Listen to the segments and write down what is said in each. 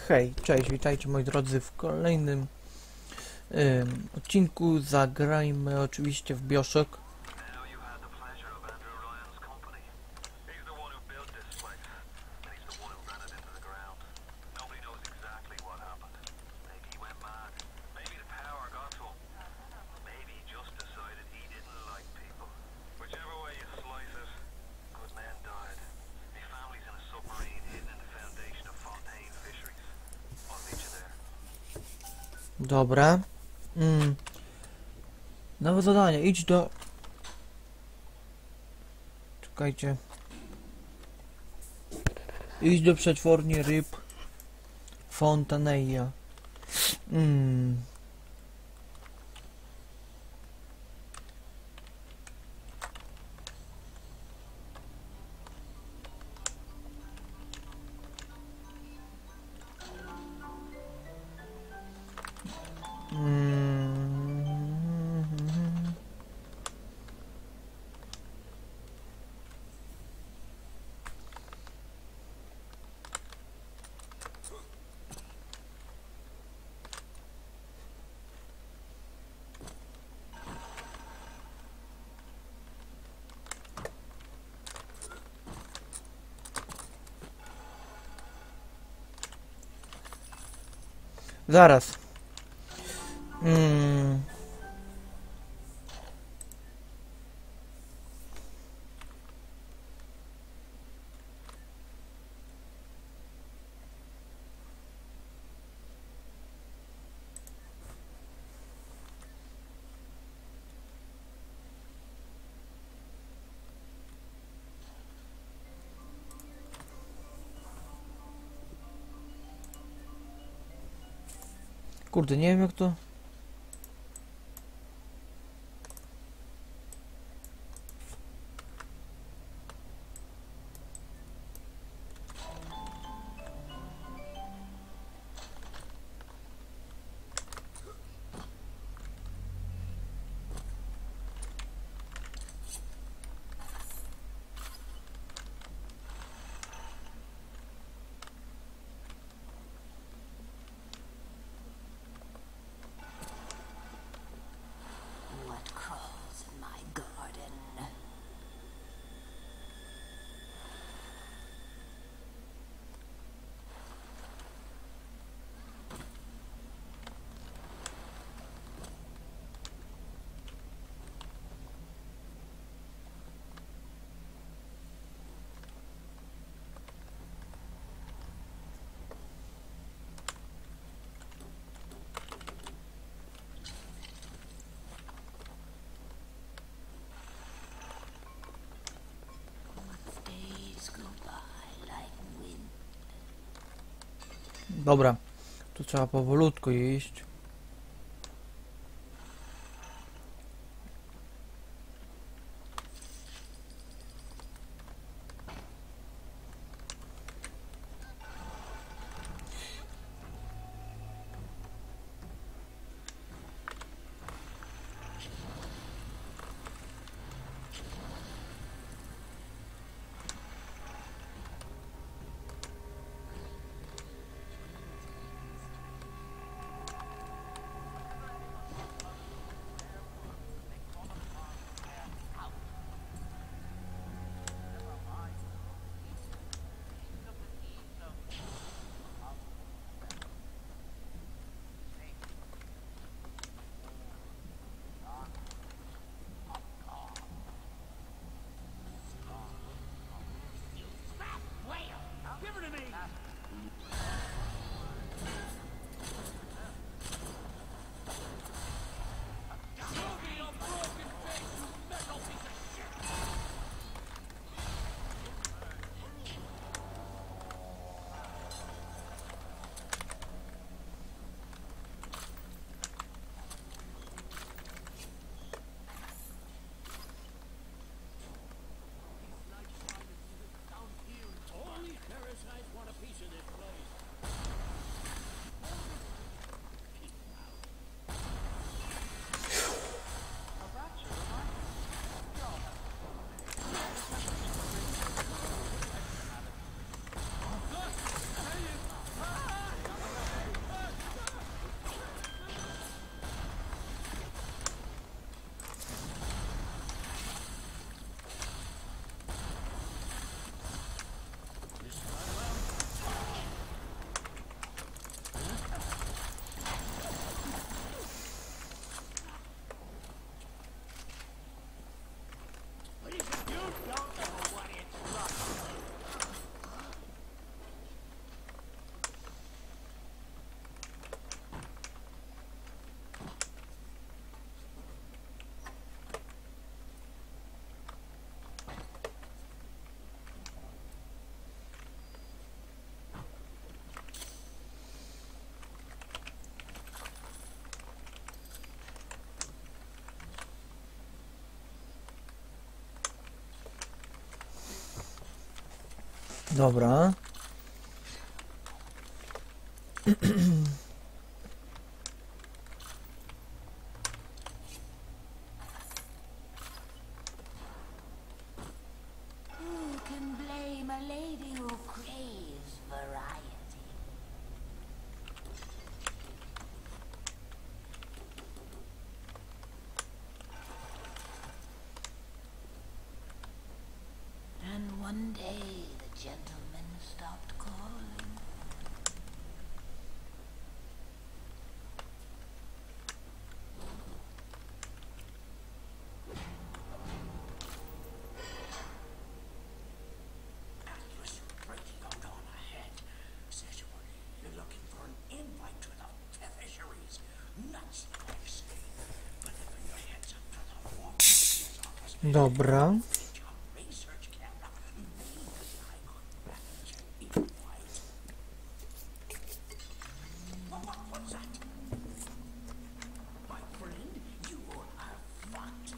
Hej, cześć, witajcie moi drodzy w kolejnym odcinku. Zagrajmy oczywiście w BioShock. Dobra. Nowe zadanie, idź do... Czekajcie. Idź do przetwórni ryb Fontaneia. Zaraz. Kurde, nie wiem jak to... Dobra, tu trzeba powolutku iść. Dobra. Who can blame a lady who craves variety? And one day the gentleman stopped calling. Was breaking out on ahead. Says you're looking for an invite to the fisheries. Nuts, I say. But if your head's up to the war office, Dobra. get your research camera. Maybe I could package an invite. What's that? My friend, you are fucked.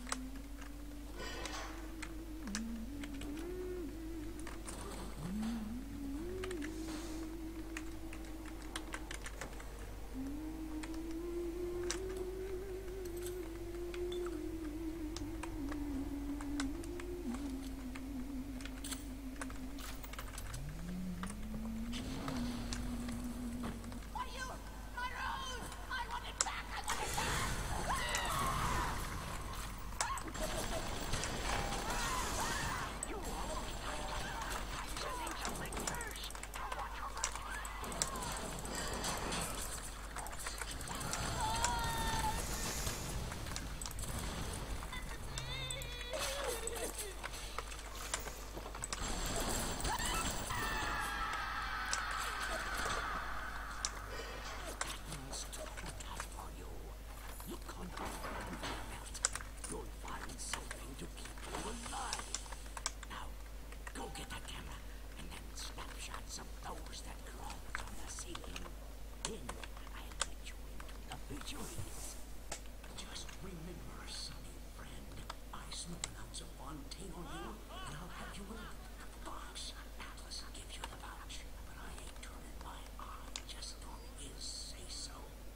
You'll find something to keep you alive. Now, go get that camera and then snapshots of those that crawled on the ceiling. Then I'll let you into the fisheries. Just remember, sonny friend, I smoke an ounce of Fontaine on you, and I'll have you in a box. Atlas gives you the vouch, but I ain't turning my eye just on his say-so.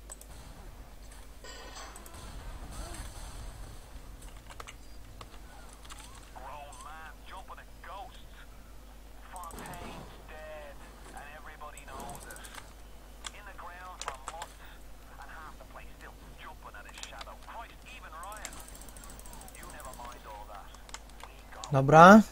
Grown man jumping at ghosts. Fontaine's dead, and everybody knows it. In the ground for months, and half the place still jumping at his shadow. Christ, even Ryan. You never mind all that. We got Dobra.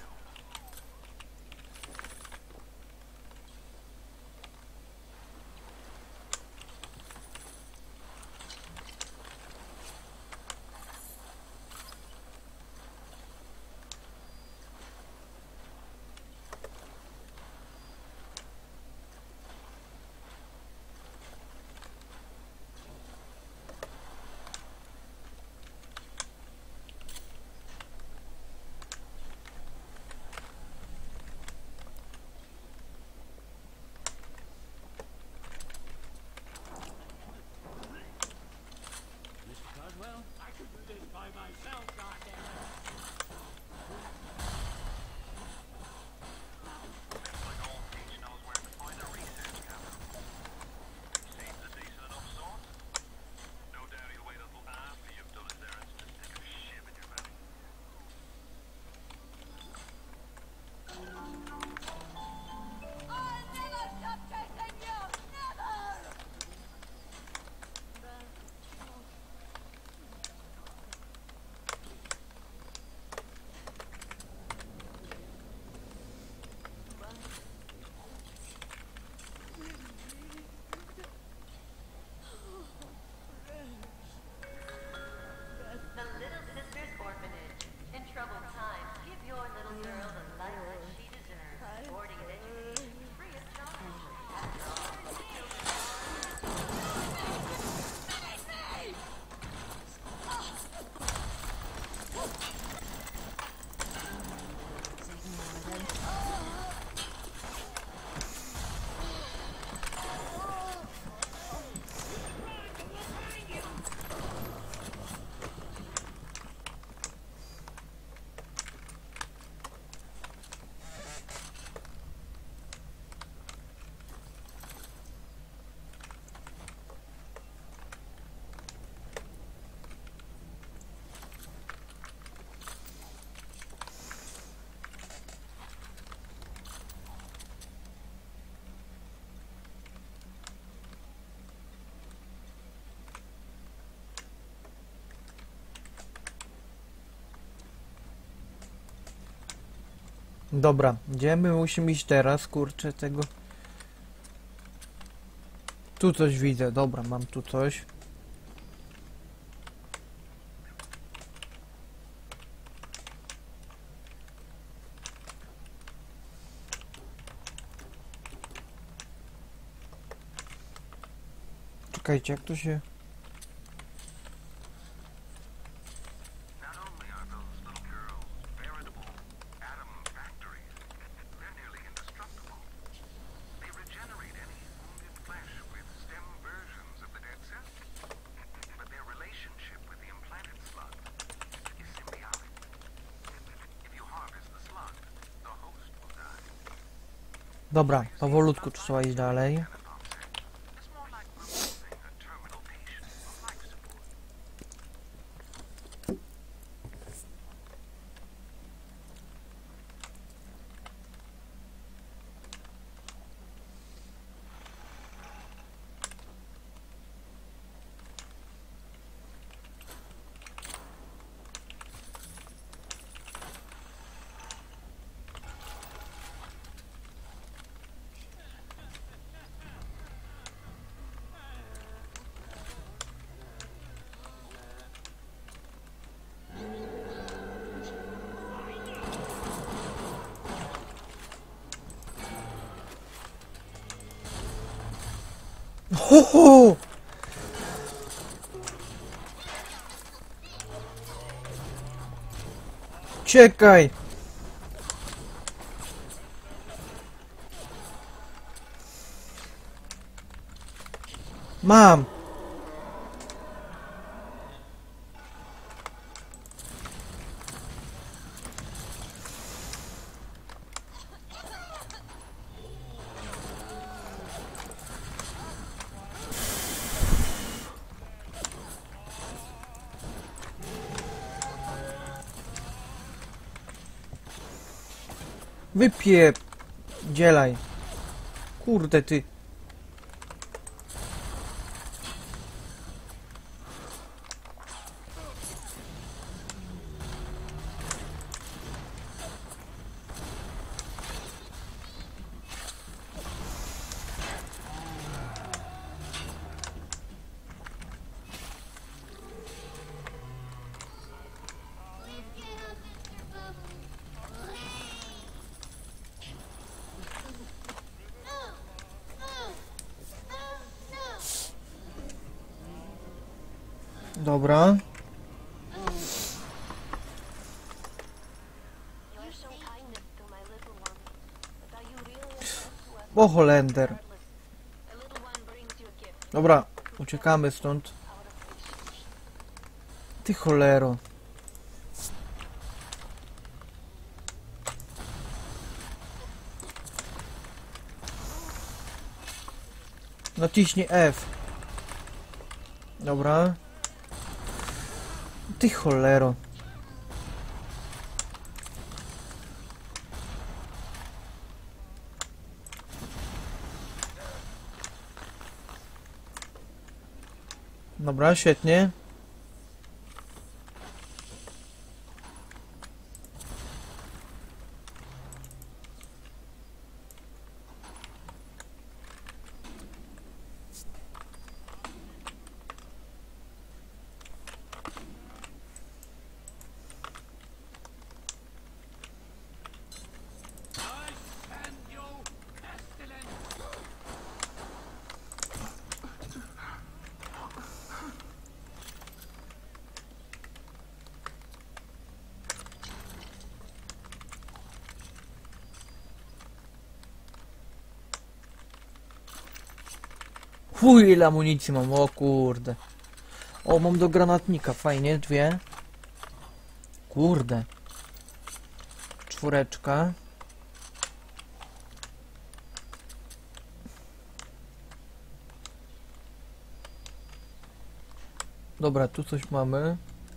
Dobra, gdzie my musimy iść teraz, kurczę, tego... Tu coś widzę, dobra, mam tu coś. Czekajcie, jak to się... Not only are those little girls veritable atom factories, they're nearly indestructible. They regenerate any wounded flesh with stem versions of the dead cells. But their relationship with the implanted slug is symbiotic. If you harvest the slug, the host will die. Dobra, powolutku trzeba iść dalej. It's more like removing a terminal patient from life support. Ho, ho! Uciekaj! Mam! Wypiep... Dzielaj. Kurde ty. Dobra. You're so kind to my little one. But are you really a pet to us? O Holender. Regardless, a little one brings you a gift Dobra, uciekamy stąd. out of patience. Ty cholero. Naciśnij F. Dobra. Ty cholero. Dobra, świetnie. Chuj, ile amunicji mam, o kurde. O, mam do granatnika, fajnie, dwie. Kurde. Czwóreczka. Dobra, tu coś mamy.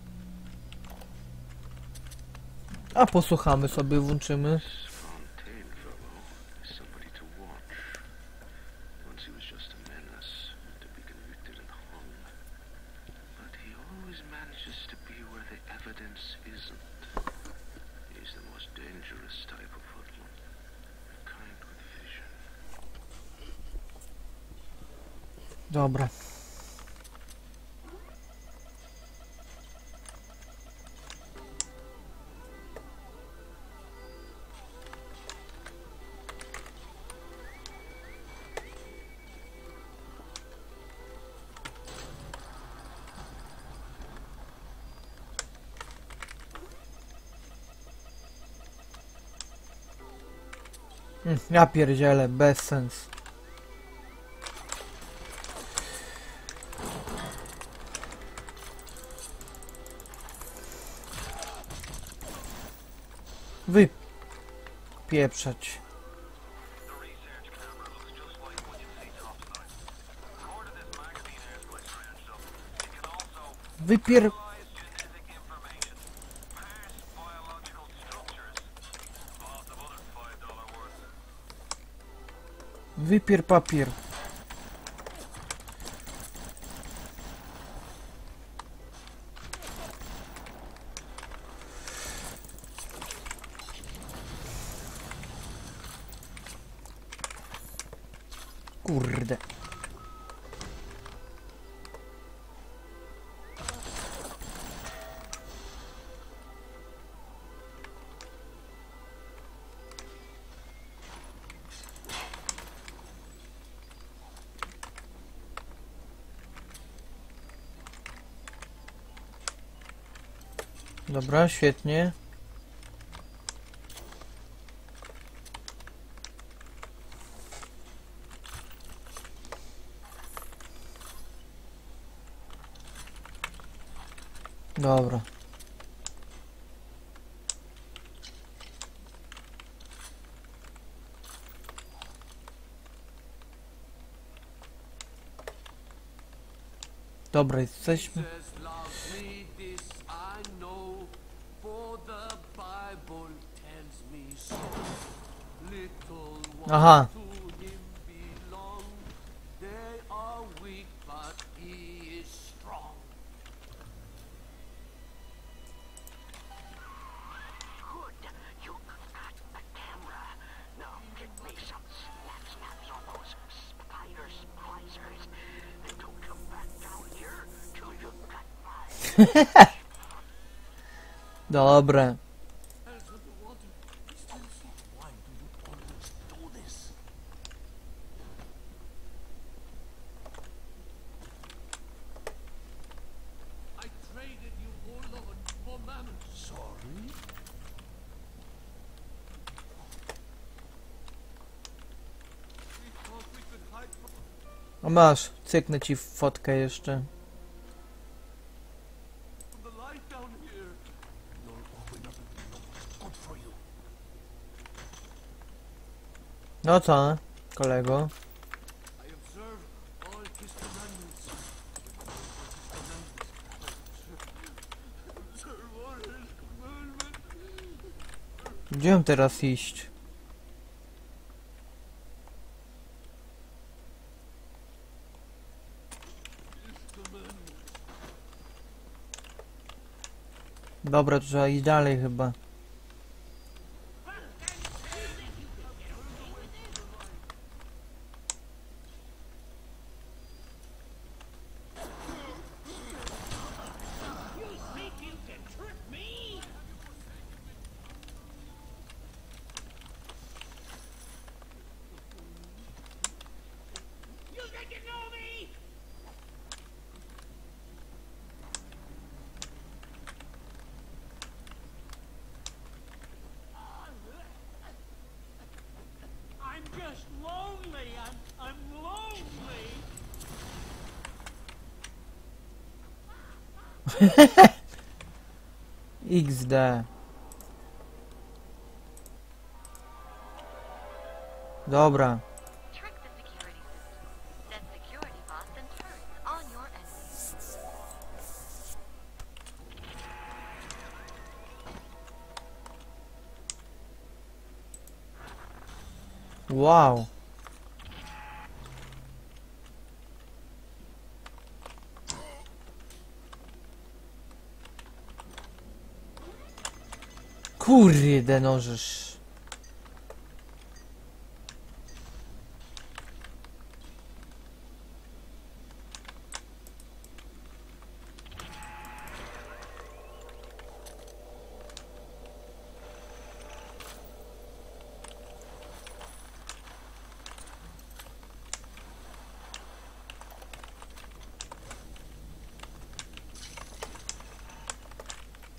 A posłuchamy sobie, włączymy. Fontaine fellow is somebody to watch. Once he was just a menace, to be convicted and hung. But he always manages to be where the evidence isn't. He's the most dangerous type of hoodlum. Dobra. Ja pierdzielę, bez sens. Wypieprzać. The research camera looks just like what you see topside. More to this magazine airs quite strange stuff. It can also Wypier... analyze genetic information, parse biological structures, lots of other $5 words. Wypier papier. Kurde. Dobra, świetnie. Dobra. Dobra, jesteśmy. Jesus loves me, this I know, for the Bible tells me so. Little ones Aha. to him belong. They are weak, but he is strong. Good. You got the camera. Now get me some snaps on those spider splicers. And don't come back down here till you've got mine. Dobra. Hands on the water. Still see. Why do you always do this? I traded you, O Lord, for mammon. Sorry? We thought we could hide from A masz, cyknę ci fotkę jeszcze. the light down here. You'll open up and know what's good for you. No co, kolego? I observe all his commandments. Observe all his commandments. Gdzie mam teraz iść? Dobra, to trzeba iść dalej chyba. I'm just lonely. I'm lonely. XD. Dobra. Trick the security system. Set security bots and turrets on your enemies. Wow. Kurde, nożysz.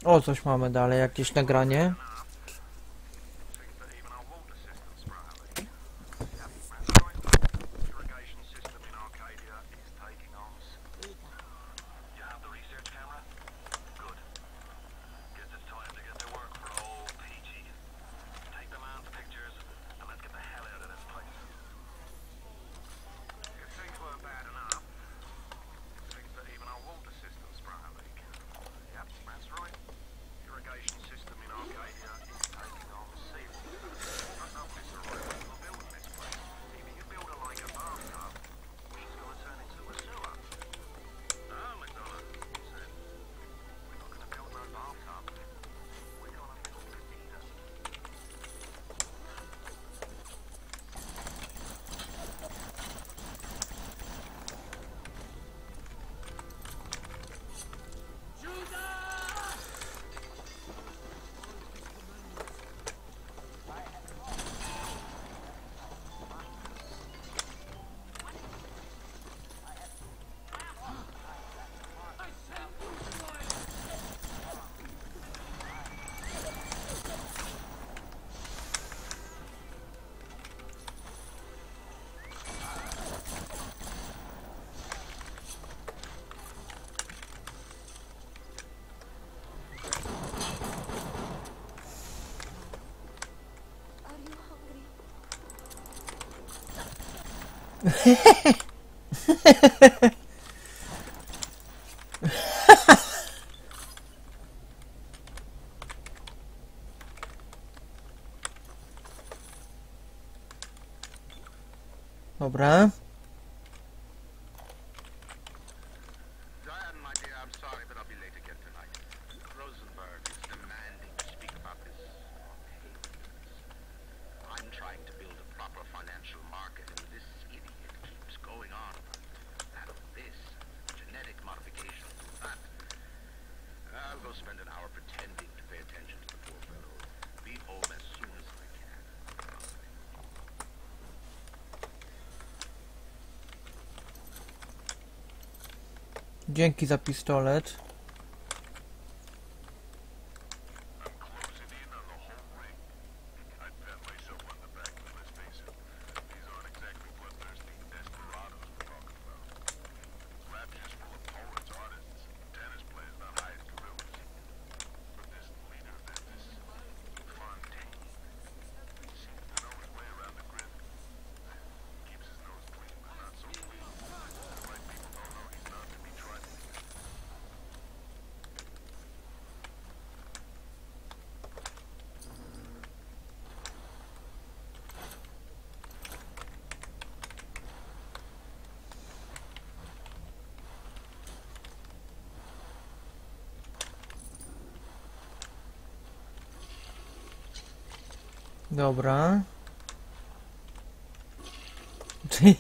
O, coś mamy dalej, jakieś nagranie. Seems that even our water system's sprouting. Yep, that's right. Irrigation system in Arcadia is taking on. You have the research camera? Good. Guess it's time to get to work for old Peachy. Take the man's pictures and let's get the hell out of this place. If things weren't bad enough, it seems that even our water system's sprung a leak. Yep, that's right. Irrigation system in Arcadia is taking on seawater. I know it's a real people building this place. If you build it like a bathtub, it's going to turn into a sewer. No, McDonald, he said. We're not going to build no bathtub. We're going to build Eden. Are you hungry? Dobra. Diane, my dear, I'm sorry, but I'll be late again tonight. Rosenberg is demanding to speak about this I'm trying to build a proper financial market, and this idiot keeps going on about that, this, genetic modification, that. I'll go spend an hour pretending to pay attention to the poor fellow. Be home as soon as I can. Dzięki za pistolet. I'm closing in on the whole ring. I'd pat myself on the back, but let's face it, these aren't exactly bloodthirsty desperados we're talking about. This lab is full of poets, artists, tennis players, not hired gorillas. But this leader, this Fontaine, seems to know his way around the grid. Keeps his nose clean, but not so clean. The right people don't know he's not to be trifled with. Dobra. Ty.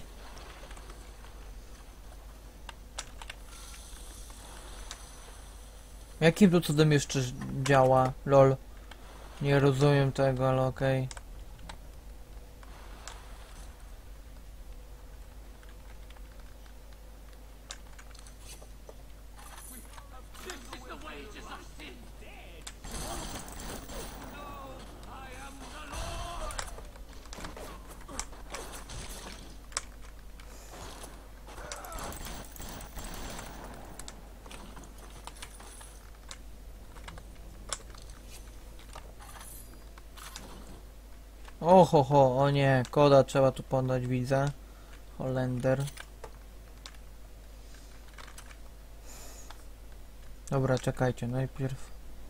Jakim to cudem jeszcze działa? Lol. Nie rozumiem tego, ale okej. Oho, o nie, koda trzeba tu podać, widzę. Holender. Dobra, czekajcie, najpierw.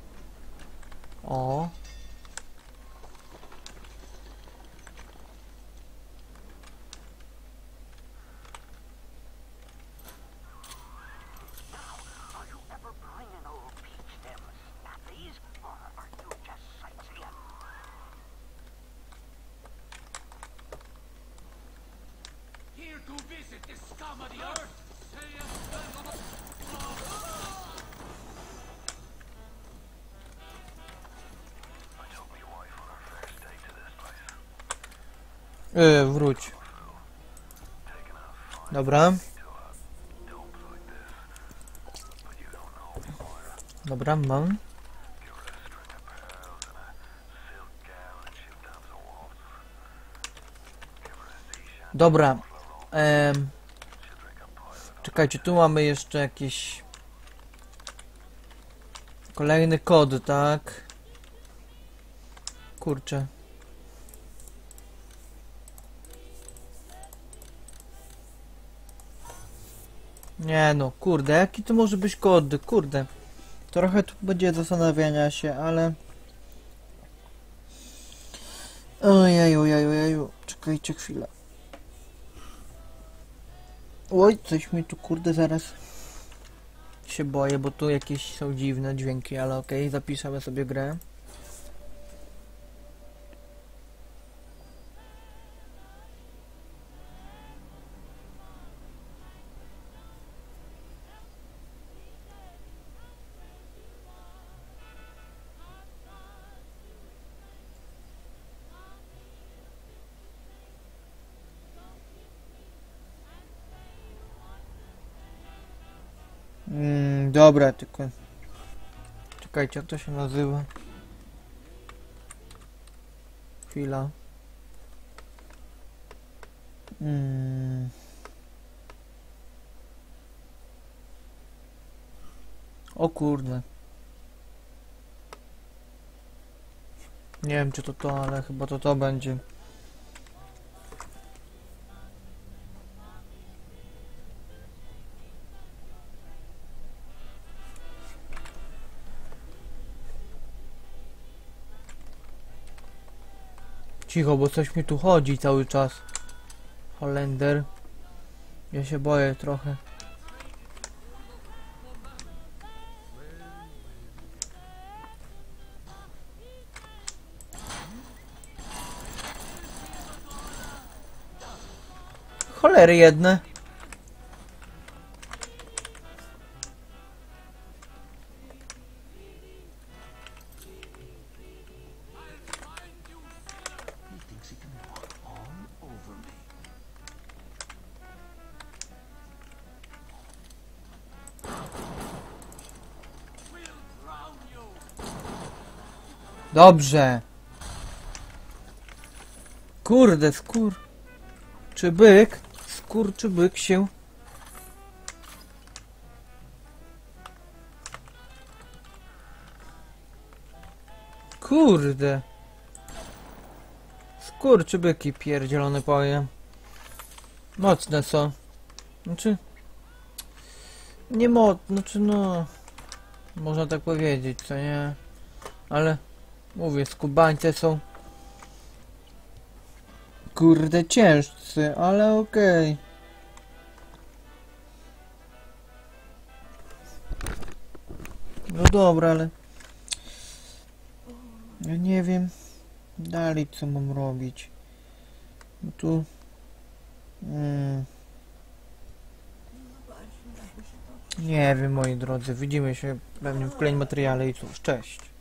O. Are you ever bringing old Peach them snappies, or are you just sightseeing? Here to visit the scum of the earth, I took my wife on her first date to this place. Wróć. Taking a fine Dobra. to a dope like this. But you don't know me, Moira. Dobra, mam. Dobra. Czekajcie, tu mamy jeszcze jakiś kolejny kod, tak? Kurczę. Nie no, kurde, jaki to może być kod? Kurde. Trochę tu będzie zastanawiania się, ale... Ojeju. Czekajcie chwilę. Oj, coś mi tu kurde zaraz się boję, bo tu jakieś są dziwne dźwięki, ale okej, zapiszemy sobie grę. Dobra, tylko... Czekajcie, jak to się nazywa? Chwila. O kurde. Nie wiem, czy to, ale chyba to będzie. Cicho, bo coś mi tu chodzi cały czas. Holender. Ja się boję trochę. Cholery jedne. He thinks he can walk all over me. Dobrze. Kurde, czy byk? Czy byk się... Kurde. Skurczybyki pierdzielone powiem. Mocne są. Znaczy... Nie znaczy no... Można tak powiedzieć, co nie? Ale... Mówię, skubańce są... Kurde ciężcy, ale okej. No dobra, ale... Ja nie wiem... Dalej co mam robić. No tu... Nie wiem, moi drodzy. Widzimy się pewnie w kolejnym materiale i cóż, cześć.